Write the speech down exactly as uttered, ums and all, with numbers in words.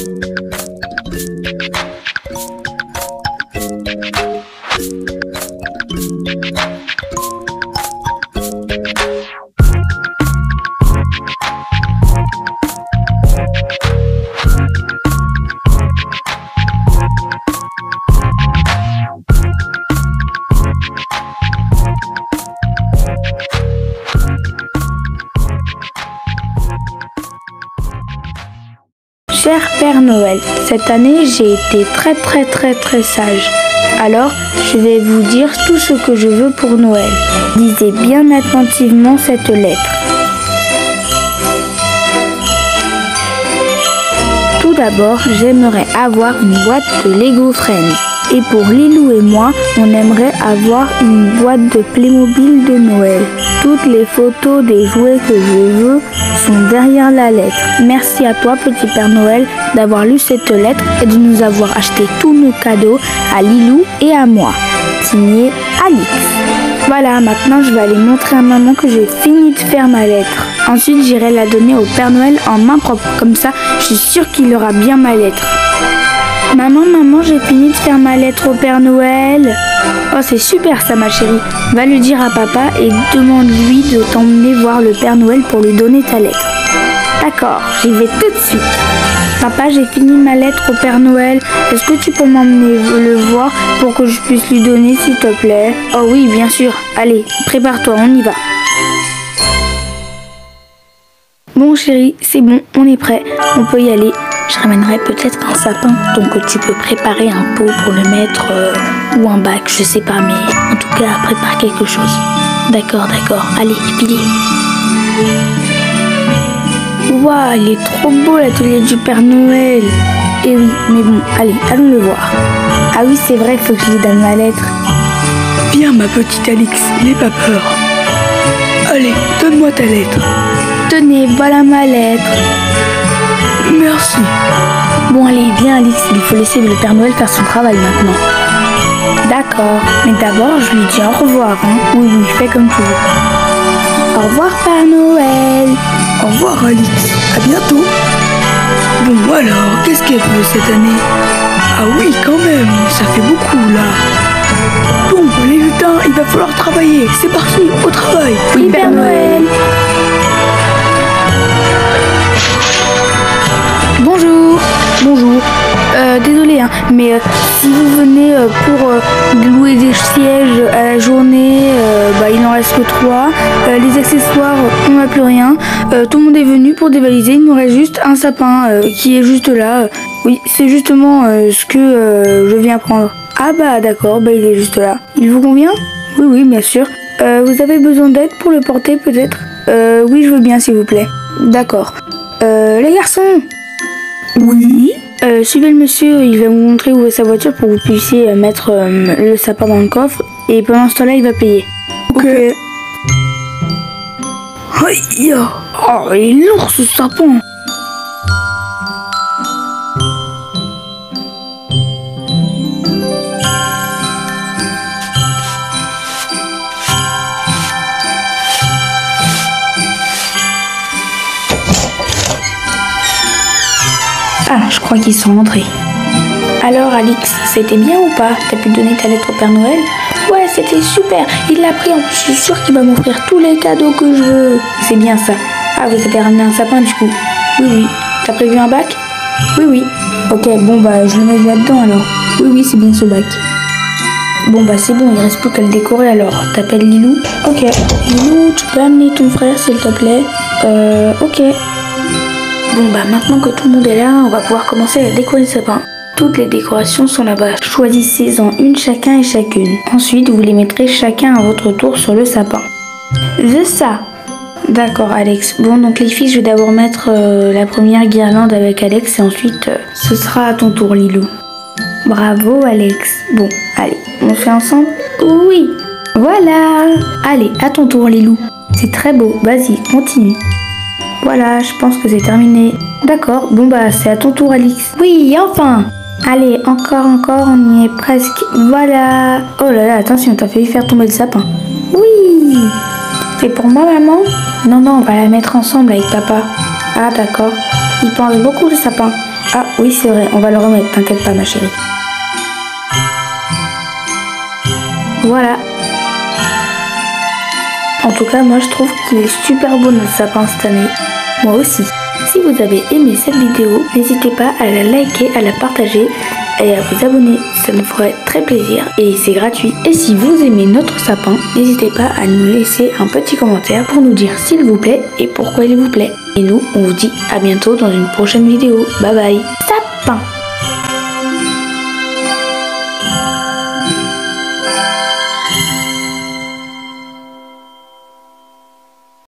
Cher Père Noël, cette année j'ai été très très très très sage. Alors, je vais vous dire tout ce que je veux pour Noël. Lisez bien attentivement cette lettre. Tout d'abord, j'aimerais avoir une boîte de Lego Friends. Et pour Lilou et moi, on aimerait avoir une boîte de Playmobil de Noël. Toutes les photos des jouets que je veux sont derrière la lettre. Merci à toi, petit Père Noël, d'avoir lu cette lettre et de nous avoir acheté tous nos cadeaux à Lilou et à moi. Signé Alix. Voilà, maintenant je vais aller montrer à maman que j'ai fini de faire ma lettre. Ensuite, j'irai la donner au Père Noël en main propre. Comme ça, je suis sûre qu'il aura bien ma lettre. Maman, maman, j'ai fini de faire ma lettre au Père Noël. Oh, c'est super ça, ma chérie. Va le dire à papa et demande-lui de t'emmener voir le Père Noël pour lui donner ta lettre. D'accord, j'y vais tout de suite. Papa, j'ai fini ma lettre au Père Noël. Est-ce que tu peux m'emmener le voir pour que je puisse lui donner, s'il te plaît? Oh oui, bien sûr. Allez, prépare-toi, on y va. Bon, chérie, c'est bon, on est prêt. On peut y aller. Je ramènerai peut-être un sapin, donc tu peux préparer un pot pour le mettre euh, ou un bac, je sais pas, mais en tout cas, prépare quelque chose. D'accord, d'accord. Allez, pile. Waouh, il est trop beau l'atelier du Père Noël. Eh oui, mais bon, allez, allons le voir. Ah oui, c'est vrai, il faut que je lui donne ma lettre. Viens, ma petite Alix, n'aie pas peur. Allez, donne-moi ta lettre. Tenez, voilà ma lettre. Merci. Bon, allez, viens Alix, il faut laisser le Père Noël faire son travail maintenant. D'accord, mais d'abord je lui dis au revoir, hein. Oui, oui, fais comme tu veux. Au revoir Père Noël. Au revoir Alix, à bientôt. Bon alors, qu'est-ce qu'elle veut cette année? Ah oui, quand même, ça fait beaucoup là. Bon, les lutins, il va falloir travailler. C'est parti, au travail. Oui, Père Noël. Bonjour. Bonjour. Euh, désolé, hein, mais euh, si vous venez euh, pour euh, louer des sièges à la journée, euh, bah, il n'en reste que trois. Euh, les accessoires, on n'a plus rien. Euh, tout le monde est venu pour dévaliser. Il nous reste juste un sapin euh, qui est juste là. Oui, c'est justement euh, ce que euh, je viens prendre. Ah bah d'accord, bah il est juste là. Il vous convient? Oui, oui, bien sûr. Euh, vous avez besoin d'aide pour le porter peut-être? Euh, oui, je veux bien s'il vous plaît. D'accord. Euh, les garçons. Oui. Euh, suivez le monsieur, il va vous montrer où est sa voiture pour que vous puissiez euh, mettre euh, le sapin dans le coffre. Et pendant ce temps-là, il va payer. Ok. okay. Aïe. Oh, il est lourd ce sapin. Ah, je crois qu'ils sont rentrés. Alors Alix, c'était bien ou pas? T'as pu donner ta lettre au Père Noël? Ouais, c'était super. Il l'a pris en plus. Je suis sûre qu'il va m'offrir tous les cadeaux que je veux. C'est bien ça. Ah, vous avez ramené un sapin du coup? Oui, oui. T'as prévu un bac? Oui, oui. Ok, bon bah je le mets là-dedans alors. Oui, oui, c'est bien ce bac. Bon bah c'est bon, il reste plus qu'à le décorer alors. T'appelles Lilou? Ok. Lilou, tu peux amener ton frère s'il te plaît? Euh, ok. Bon bah maintenant que tout le monde est là, on va pouvoir commencer à décorer le sapin. Toutes les décorations sont là-bas. Choisissez-en une chacun et chacune. Ensuite, vous les mettrez chacun à votre tour sur le sapin. C'est ça. D'accord Alex. Bon donc les filles, je vais d'abord mettre euh, la première guirlande avec Alex et ensuite euh, ce sera à ton tour Lilou. Bravo Alex. Bon, allez, on fait ensemble? Oui. Voilà. Allez, à ton tour Lilou. C'est très beau. Vas-y, continue. Voilà, je pense que c'est terminé. D'accord, bon bah c'est à ton tour Alix. Oui, enfin. Allez, encore, encore, on y est presque. Voilà. Oh là là, attention, t'as failli faire tomber le sapin. Oui. C'est pour moi maman? Non, non, on va la mettre ensemble avec papa. Ah d'accord. Il pense beaucoup le sapin. Ah oui, c'est vrai, on va le remettre, t'inquiète pas ma chérie. Voilà. En tout cas, moi je trouve qu'il est super beau notre sapin cette année. Moi aussi. Si vous avez aimé cette vidéo, n'hésitez pas à la liker, à la partager et à vous abonner. Ça nous ferait très plaisir et c'est gratuit. Et si vous aimez notre sapin, n'hésitez pas à nous laisser un petit commentaire pour nous dire s'il vous plaît et pourquoi il vous plaît. Et nous, on vous dit à bientôt dans une prochaine vidéo. Bye bye.